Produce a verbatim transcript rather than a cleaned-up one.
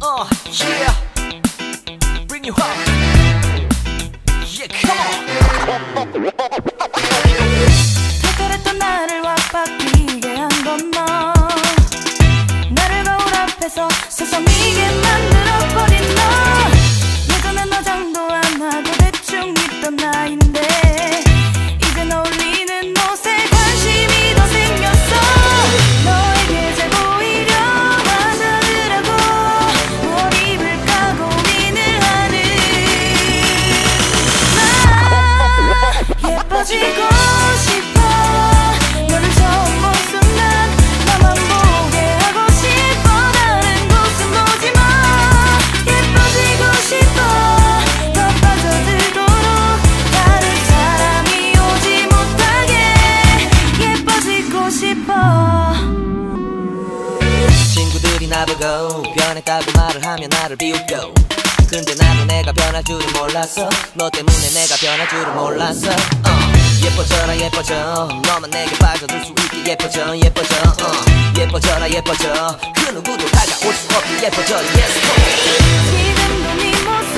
Uh, yeah. Bring you home. Yeah, come on. 특별했던 나를 왁박이게 한 건 너. 나를 거울 앞에서 서성이게 만들어버린 너. 예전엔 화장도 안 하고 대충 입던 나인데 이젠 어울리는 옷에 관심이 더 생겼어. 너에게 잘 보이려 화장을 하고 뭘 입을까 고민을 하는 나. 예뻐지고 싶어. 너를 처음 본 순간 나만 보게 하고 싶어. 다른 곳은 보지 마. 예뻐지고 싶어. 더 빠져들도록 다른 사람이 오지 못하게 예뻐지고 싶어. 친구들이 나보고 변했다고 말을 하면 나를 비웃고, 근데 나도 내가 변할 줄은 몰랐어. 너 때문에 내가 변할 줄은 몰랐어. uh. 예뻐져라 예뻐져. 너만 내게 빠져들 수 있게 예뻐져 예뻐져. uh. 예뻐져라 예뻐져. 그 누구도 다가올 수 없게 예뻐져. Yes, 지금도 네 모습